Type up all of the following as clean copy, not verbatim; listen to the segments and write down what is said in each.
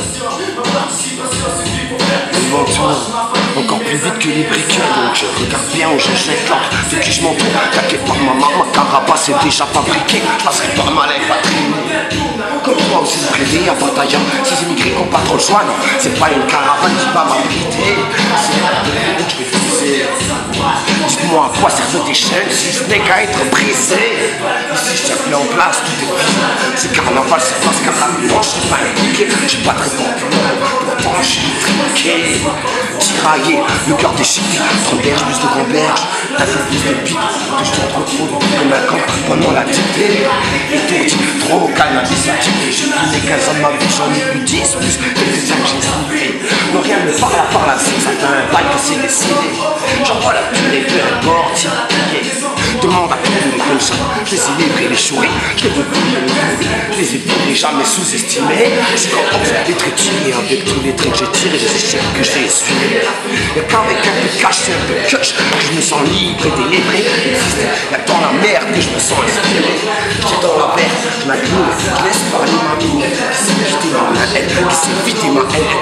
Mon tour, encore plus vite que les briquets. Donc je regarde bien où je jette l'encre. De qui je m'entoure, t'inquiète pas maman, ma carapace est déjà fabriquée. Je passerai par ma lèvre à traîner. Comme toi aussi le prédé à bataillon. Ces immigrés qui n'ont pas trop le choix, non. C'est pas une caravane qui va m'abriter. C'est la de je vais viser. Dites-moi à quoi servent des chaînes si ce n'est qu'à être brisé. Ici je tiens plus en place, tout est fini. C'est carnaval, c'est parce qu'à la manche, je suis pas impliqué. Je suis pas très populaire, pourtant je suis trinqué. Tiraillé, le cœur déchiqueté. 30 berges plus de gamberges, un peu plus de pique. Que je te retrouve comme un camp pendant la dictée. Étourdi, trop calme à disserter. J'ai plus les 15 ans de ma vie, j'en ai plus 10 plus quelques ans que j'ai sniffé. Non rien ne me parle à part la vie, ça fait un bail que c'est décidé. J'envoie la purée, peu importe, si demande à tous les comme ça. Je les ai livrés, les chouris, je les veux plus les nourrir. Je les ai virés, jamais sous-estimés. Je suis content les traits tirés avec tous les traits que j'ai tirés, les échecs que j'ai essuyés. Y'a qu'avec un peu de cash, un peu de cush, que je me sens libre et délivré. Y'a que dans la merde que je me sens inspiré. J'étais dans la merde, je m'incline, je laisse parler ma mine. J'étais dans la haine, qui s'est vidé ma haine.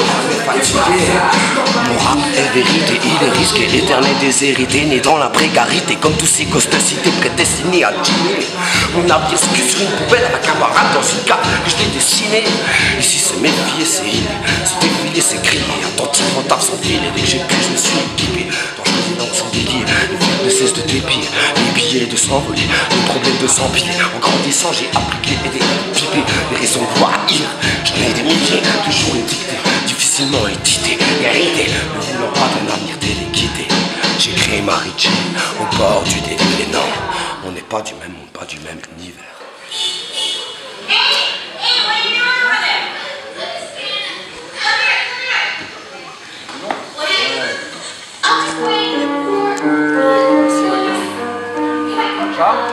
Fatigué. Mon rap est vérité, il est risqué, éternel déshérité, né dans la précarité, comme tous ces gosses de cité prédestinés à dîner. Mon avis est sur une poubelle avec un camarade dans une carte que je l'ai dessiné. Ici c'est méfier, c'est inné, c'est défiler, c'est crier, attentivement tard sans fil, et dès que j'ai pu, je me suis équipé. Dangereux dans son billets, le vide ne cesse de dépier, les billets de s'envoler, le problème de s'empiler. En grandissant, j'ai appliqué et dépipé les raisons de voir haïr. J'en ai des milliers, toujours une dictée, difficilement édité, hérité, ne voulant pas d'un avenir téléquité. J'ai créé ma Richie au bord du délire. Non, on n'est pas du même monde, pas du même univers. Ciao.